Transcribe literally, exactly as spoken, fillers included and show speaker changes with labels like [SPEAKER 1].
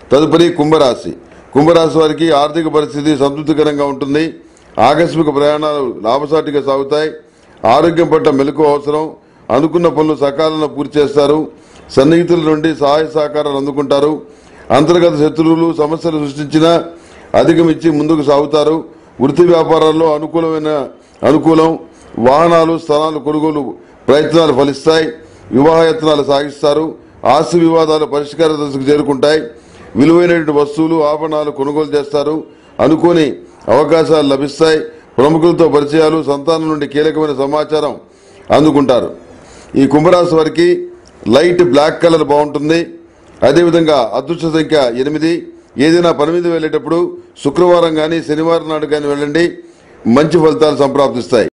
[SPEAKER 1] తదుపరి కుంభరాశి. కుంభరాశి వారికి ఆర్థిక పరిస్థితి సంతృప్తికరంగా ఉంటుంది. ఆకస్మిక ప్రయాణాలు లాభసాటిగా సాగుతాయి. ఆరోగ్యం పట్ల మెలకువ అవసరం. అనుకున్న పనులు సకాలంలో పూర్తి చేస్తారు. సన్నిహితుల నుండి సహాయ సహకారాలు అందుకుంటారు. అంతర్గత శత్రువులు సమస్యలు సృష్టించినా అధిగమించి ముందుకు సాగుతారు. వృత్తి వ్యాపారాల్లో అనుకూలమైన అనుకూలం. వాహనాలు స్థలాలు కొనుగోలు ప్రయత్నాలు ఫలిస్తాయి. వివాహయత్నాలు సాగిస్తారు. ఆస్తి వివాదాలు పరిష్కార దశకు చేరుకుంటాయి. విలువైనటువంటి వస్తువులు ఆభరణాలు కొనుగోలు చేస్తారు. అనుకోని అవకాశాలు లభిస్తాయి. ప్రముఖులతో పరిచయాలు, సంతానం నుండి కీలకమైన సమాచారం అందుకుంటారు. ఈ కుంభరాశి వారికి లైట్ బ్లాక్ కలర్ బాగుంటుంది. అదేవిధంగా అదృష్ట సంఖ్య ఎనిమిది. ఏదైనా పని మీద వెళ్ళేటప్పుడు శుక్రవారం కానీ శనివారం నాడు కానీ వెళ్ళండి. మంచి ఫలితాలు సంప్రాప్తిస్తాయి.